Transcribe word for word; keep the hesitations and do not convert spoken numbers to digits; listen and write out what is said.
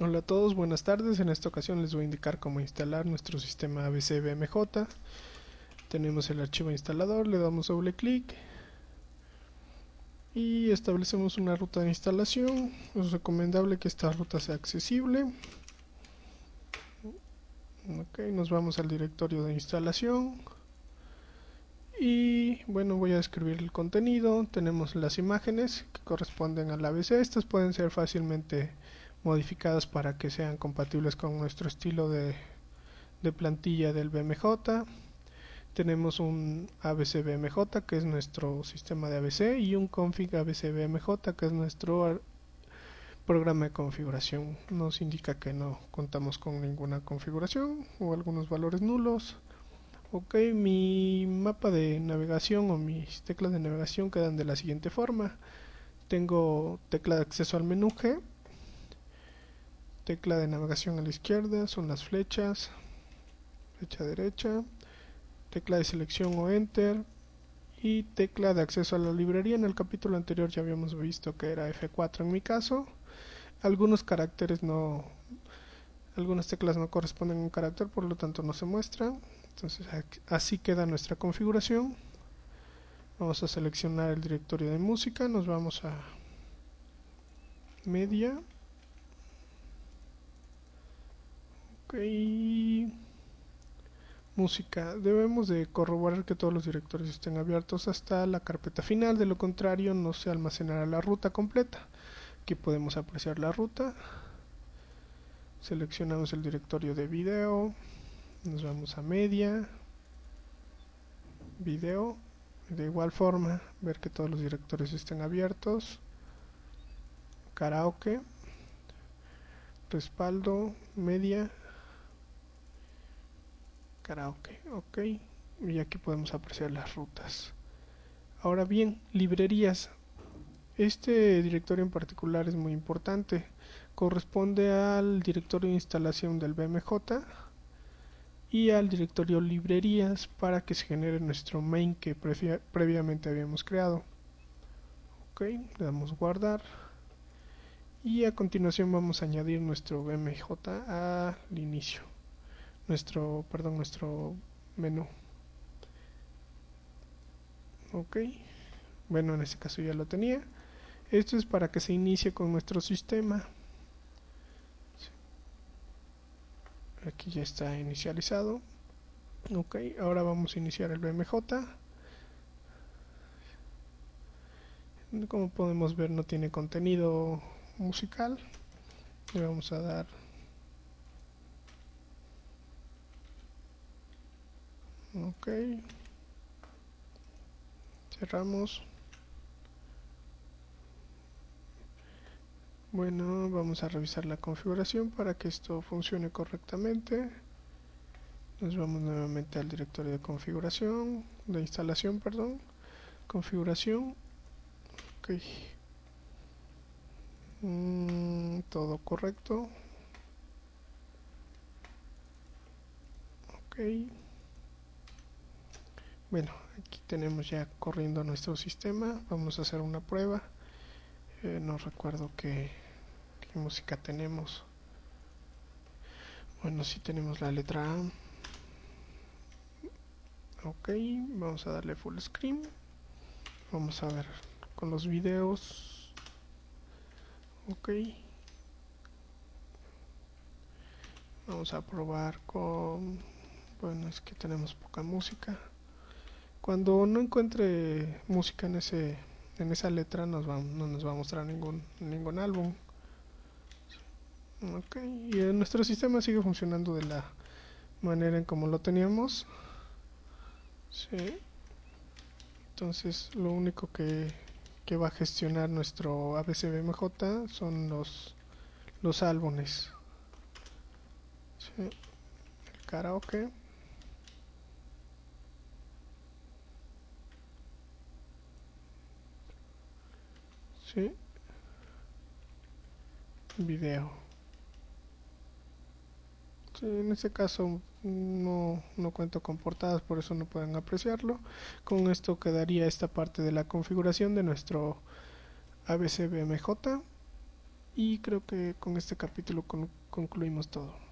Hola a todos, buenas tardes. En esta ocasión les voy a indicar cómo instalar nuestro sistema A B C B M J. Tenemos el archivo instalador, le damos doble clic y establecemos una ruta de instalación. Es recomendable que esta ruta sea accesible. Ok, nos vamos al directorio de instalación y bueno, voy a describir el contenido. Tenemos las imágenes que corresponden al A B C. Estas pueden ser fácilmente modificadas para que sean compatibles con nuestro estilo de, de plantilla del B M J. Tenemos un A B C B M J que es nuestro sistema de A B C y un config A B C B M J que es nuestro programa de configuración. Nos indica que no contamos con ninguna configuración o algunos valores nulos. Ok, mi mapa de navegación o mis teclas de navegación quedan de la siguiente forma. Tengo tecla de acceso al menú G, tecla de navegación a la izquierda son las flechas, flecha derecha, tecla de selección o enter y tecla de acceso a la librería. En el capítulo anterior ya habíamos visto que era F cuatro en mi caso. Algunos caracteres no, algunas teclas no corresponden a un carácter, por lo tanto no se muestran. Entonces así queda nuestra configuración. Vamos a seleccionar el directorio de música, nos vamos a media. Ok, música. Debemos de corroborar que todos los directorios estén abiertos hasta la carpeta final, de lo contrario no se almacenará la ruta completa. Aquí podemos apreciar la ruta. Seleccionamos el directorio de video, nos vamos a media, video, de igual forma ver que todos los directorios estén abiertos, karaoke, respaldo, media, karaoke, ok, y aquí podemos apreciar las rutas. Ahora bien, librerías. Este directorio en particular es muy importante, corresponde al directorio de instalación del B M J y al directorio librerías para que se genere nuestro main que previamente habíamos creado. Ok, le damos guardar y a continuación vamos a añadir nuestro B M J al inicio, nuestro, perdón, nuestro menú. Ok, bueno, en este caso ya lo tenía. Esto es para que se inicie con nuestro sistema. Aquí ya está inicializado. Ok, ahora vamos a iniciar el B M J. Como podemos ver, no tiene contenido musical. Le vamos a dar ok, cerramos. Bueno, vamos a revisar la configuración para que esto funcione correctamente. Nos vamos nuevamente al directorio de configuración, de instalación, perdón, configuración. Ok, mm, todo correcto. Ok, bueno, aquí tenemos ya corriendo nuestro sistema. Vamos a hacer una prueba. Eh, no recuerdo qué, qué música tenemos. Bueno, sí tenemos la letra A. Ok, vamos a darle full screen. Vamos a ver con los videos. Ok, vamos a probar con, bueno, es que tenemos poca música. Cuando no encuentre música en ese en esa letra nos va, no nos va a mostrar ningún ningún álbum. Ok, y nuestro sistema sigue funcionando de la manera en como lo teníamos. Sí. Entonces lo único que, que va a gestionar nuestro A B C B M J son los los álbumes. Sí. El karaoke. Sí. Video. Sí, en este caso no, no cuento con portadas, por eso no pueden apreciarlo. Con esto quedaría esta parte de la configuración de nuestro A B C B M J. Y creo que con este capítulo con- concluimos todo.